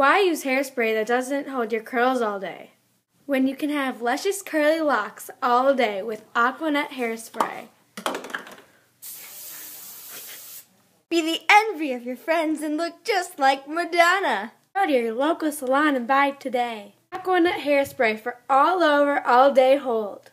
Why use hairspray that doesn't hold your curls all day, when you can have luscious curly locks all day with Aquanet Hairspray? Be the envy of your friends and look just like Madonna. Go to your local salon and buy today. Aquanet Hairspray for all over, all day hold.